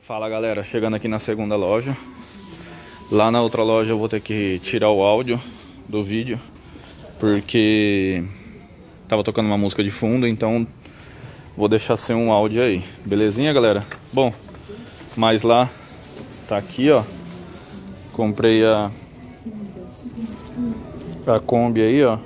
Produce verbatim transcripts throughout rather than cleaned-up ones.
Fala galera, chegando aqui na segunda loja. Lá na outra loja eu vou ter que tirar o áudio do vídeo, porque tava tocando uma música de fundo, então vou deixar sem um áudio aí. Belezinha galera? Bom, mas lá tá aqui ó. Comprei a A Kombi aí ó,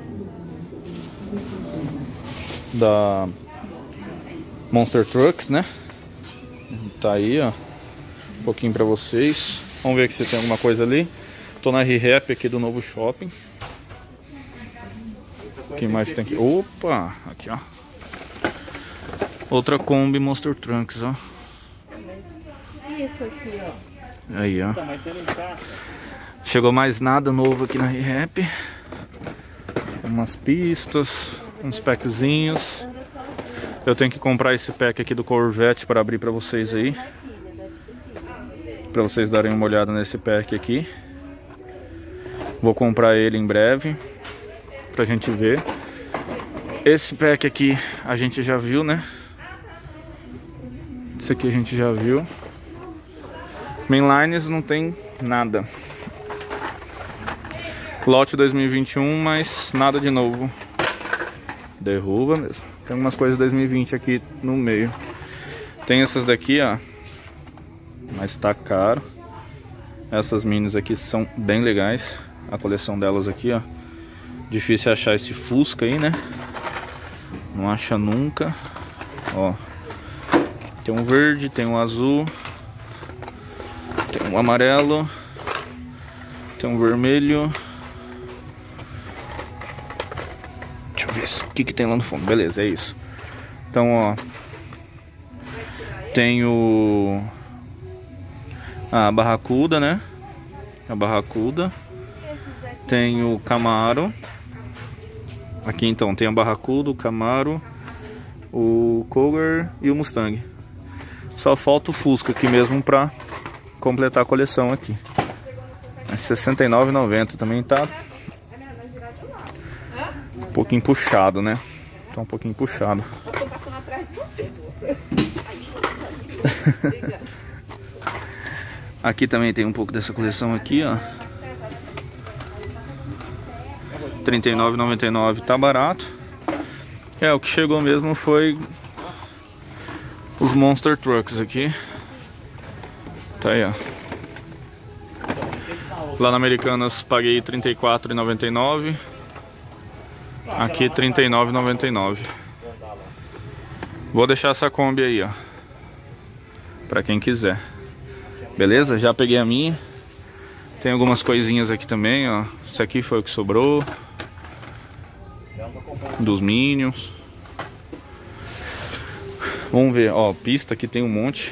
da Monster Trucks, né? Tá aí ó, um pouquinho pra vocês. Vamos ver aqui se tem alguma coisa ali. Tô na ReHap aqui do novo shopping. O que mais tem aqui? Opa, aqui ó, outra Kombi Monster Trucks ó. Isso aqui ó. Aí ó, chegou mais nada novo aqui na ReHap. Umas pistas, uns packzinhos. Eu tenho que comprar esse pack aqui do Corvette para abrir para vocês aí, para vocês darem uma olhada nesse pack aqui. Vou comprar ele em breve pra gente ver. Esse pack aqui a gente já viu, né? Esse aqui a gente já viu. Mainlines não tem nada. Lote dois mil e vinte e um, mas nada de novo. Derruba mesmo. Tem algumas coisas de dois mil e vinte aqui no meio. Tem essas daqui, ó, mas tá caro. Essas minis aqui são bem legais. A coleção delas aqui, ó. Difícil achar esse Fusca aí, né? Não acha nunca. Ó, tem um verde, tem um azul, tem um amarelo, tem um vermelho. Deixa eu ver o que, que tem lá no fundo. Beleza, é isso. Então, ó, tem o a Barracuda, né? A Barracuda. Tem o Camaro. Aqui então tem a Barracuda, o Camaro, o Cougar e o Mustang. Só falta o Fusca aqui mesmo pra completar a coleção aqui. É sessenta e nove reais e noventa centavos. Também tá um pouquinho puxado, né? Tá um pouquinho puxado. Eu tô passando atrás de você, moça. Aqui também tem um pouco dessa coleção aqui, ó. trinta e nove reais e noventa e nove centavos, tá barato. É, o que chegou mesmo foi os Monster Trucks aqui. Tá aí, ó. Lá na Americanas paguei trinta e quatro reais e noventa e nove centavos. Aqui trinta e nove reais e noventa e nove centavos. Vou deixar essa Kombi aí, ó, pra quem quiser. Beleza? Já peguei a minha. Tem algumas coisinhas aqui também, ó. Isso aqui foi o que sobrou dos Minions. Vamos ver, ó, pista aqui tem um monte.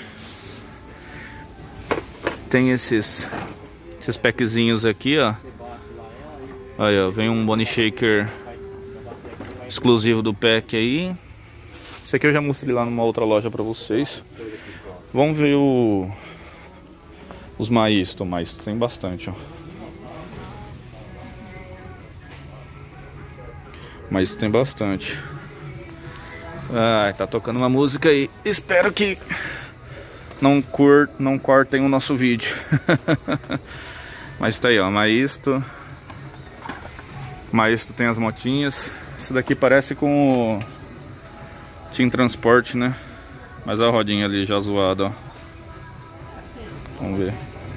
Tem esses Esses packzinhos aqui, ó. Aí, ó, vem um Bone Shaker exclusivo do pack aí. Esse aqui eu já mostrei lá numa outra loja pra vocês. Vamos ver o os Maisto. Maisto tem bastante, ó. Maisto tem bastante. Ai, tá tocando uma música aí. Espero que não, cur... não cortem o nosso vídeo. Mas tá aí, ó, Maisto. Maisto tem as motinhas. Esse daqui parece com o Team Transport, né? Mas a rodinha ali já zoada, ó. Vamos ver.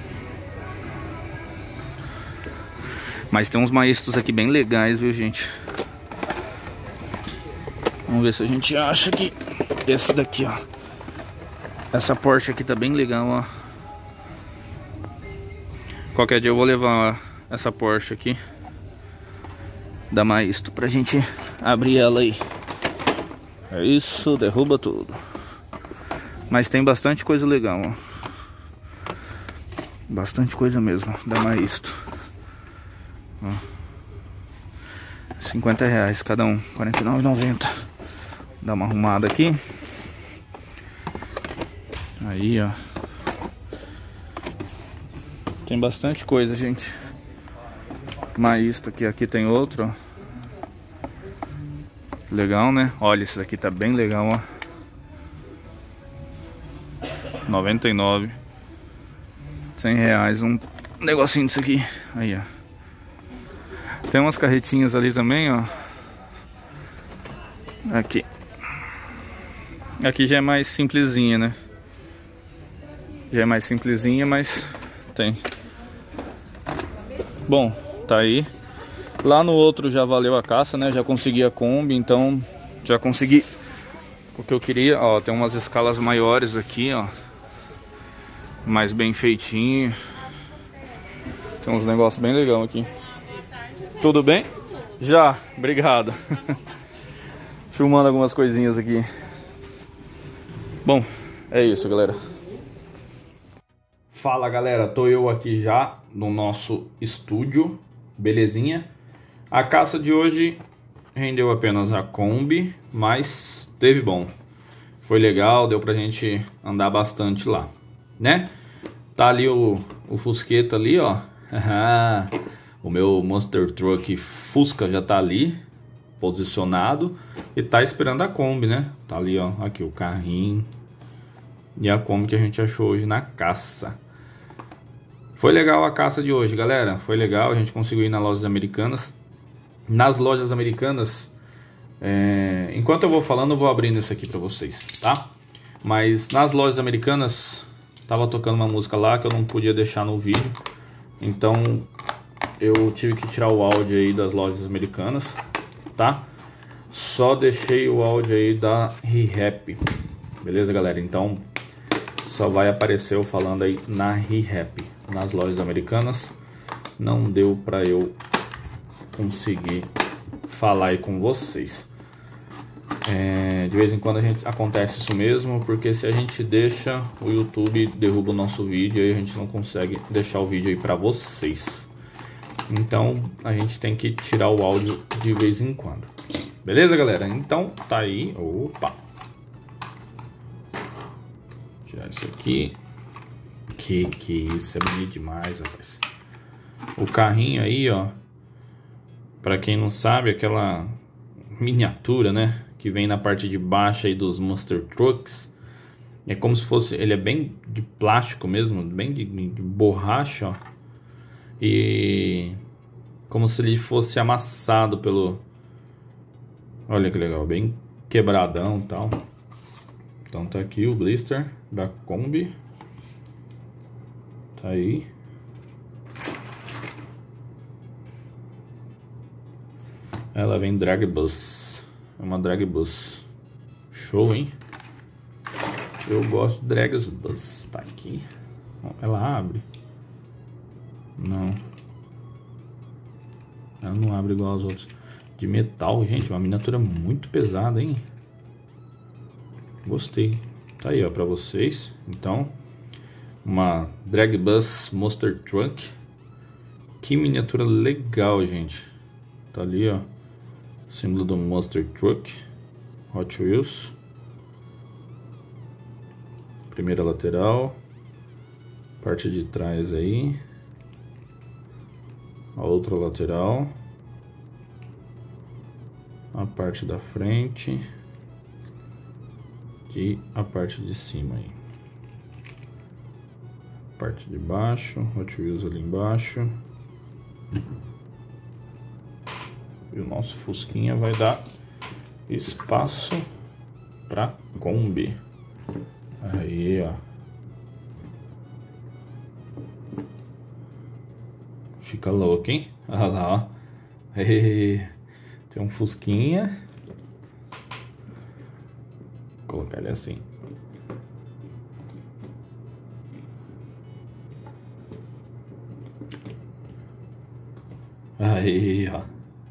Mas tem uns Maistos aqui bem legais, viu, gente? Vamos ver se a gente acha que esse daqui, ó. Essa Porsche aqui tá bem legal, ó. Qualquer dia eu vou levar essa Porsche aqui da Maisto pra gente abrir ela aí. É isso, derruba tudo. Mas tem bastante coisa legal, ó. Bastante coisa mesmo da Maisto, ó. cinquenta reais cada um, quarenta e nove reais e noventa centavos. Dá uma arrumada aqui. Aí, ó. Tem bastante coisa, gente. Maisto aqui, aqui tem outro, ó. Legal, né? Olha, esse daqui tá bem legal, ó. noventa e nove reais. cem reais um negocinho disso aqui. Aí, ó. Tem umas carretinhas ali também, ó. Aqui. Aqui já é mais simplesinha, né? Já é mais simplesinha, mas tem. Bom, tá aí. Lá no outro já valeu a caça, né? Já consegui a Kombi, então já consegui o que eu queria. Ó, tem umas escalas maiores aqui, ó. Mais bem feitinho. Tem uns negócios bem legais aqui. Tudo bem? Já, obrigado. Filmando algumas coisinhas aqui. Bom, é isso, galera. Fala, galera, tô eu aqui já no nosso estúdio, belezinha? A caça de hoje rendeu apenas a Kombi, mas teve bom. Foi legal, deu pra gente andar bastante lá, né? Tá ali o, o Fusqueta ali, ó. O meu Monster Truck Fusca já tá ali, posicionado. E tá esperando a Kombi, né? Tá ali, ó, aqui o carrinho. E a Kombi que a gente achou hoje na caça. Foi legal a caça de hoje, galera. Foi legal, a gente conseguiu ir nas lojas americanas. Nas lojas americanas, é... enquanto eu vou falando, eu vou abrindo isso aqui pra vocês, tá? Mas nas lojas americanas, tava tocando uma música lá que eu não podia deixar no vídeo. Então, eu tive que tirar o áudio aí das lojas americanas, tá? Só deixei o áudio aí da ReHap. Beleza, galera? Então, só vai aparecer eu falando aí na ReHap. Nas lojas americanas não deu pra eu conseguir falar aí com vocês. É, de vez em quando a gente, acontece isso mesmo, porque se a gente deixa, o YouTube derruba o nosso vídeo e a gente não consegue deixar o vídeo aí pra vocês. Então a gente tem que tirar o áudio de vez em quando. Beleza, galera? Então tá aí. Opa! Tirar isso aqui. Que que isso, é bonito demais, rapaz. O carrinho aí, ó. Pra quem não sabe, aquela miniatura, né? Que vem na parte de baixo aí dos Monster Trucks. É como se fosse... Ele é bem de plástico mesmo. Bem de, de borracha, ó. E... como se ele fosse amassado pelo... Olha que legal. Bem quebradão e tal. Então tá aqui o blister da Kombi. Tá aí. Ela vem drag bus. É uma drag bus. Show, hein? Eu gosto de drag bus. Tá aqui. Ela abre? Não. Ela não abre igual aos outros. De metal, gente. Uma miniatura muito pesada, hein? Gostei. Tá aí, ó, pra vocês. Então, uma drag bus Monster Truck. Que miniatura legal, gente. Tá ali, ó. Símbolo do Monster Truck. Hot Wheels. Primeira lateral. Parte de trás aí. A outra lateral. A parte da frente. E a parte de cima aí. Parte de baixo, Hot Wheels ali embaixo. E o nosso Fusquinha vai dar espaço pra Kombi. Aí, ó. Fica louco, hein? Olha lá, ó. Aí, tem um Fusquinha. Vou colocar ele assim. Aí, ó.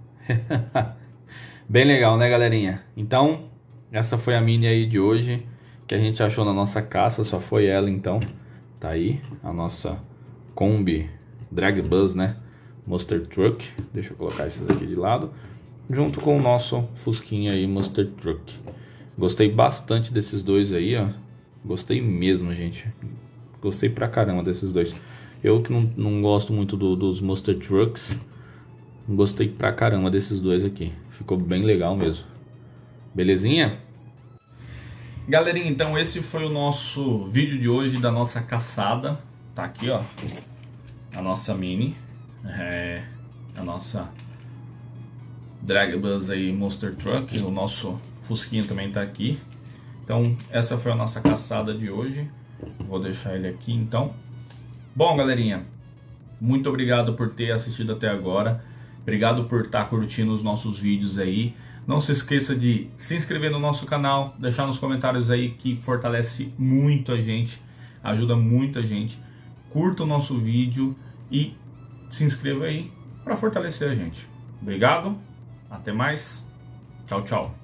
Bem legal, né, galerinha? Então, essa foi a mini aí de hoje que a gente achou na nossa caça. Só foi ela, então. Tá aí a nossa Kombi Drag Bus, né? Monster Truck. Deixa eu colocar esses aqui de lado. Junto com o nosso Fusquinha aí, Monster Truck. Gostei bastante desses dois aí, ó. Gostei mesmo, gente. Gostei pra caramba desses dois. Eu que não, não gosto muito do, dos Monster Trucks, gostei pra caramba desses dois aqui. Ficou bem legal mesmo. Belezinha? Galerinha, então esse foi o nosso vídeo de hoje da nossa caçada. tá aqui, ó, a nossa Mini, é, a nossa Drag Bus aí, Monster Truck, o nosso Fusquinha também tá aqui. Então essa foi a nossa caçada de hoje. Vou deixar ele aqui então. Bom, galerinha, muito obrigado por ter assistido até agora. Obrigado por estar curtindo os nossos vídeos aí. Não se esqueça de se inscrever no nosso canal, deixar nos comentários aí, que fortalece muito a gente, ajuda muito a gente. Curta o nosso vídeo e se inscreva aí para fortalecer a gente. Obrigado, até mais, tchau, tchau.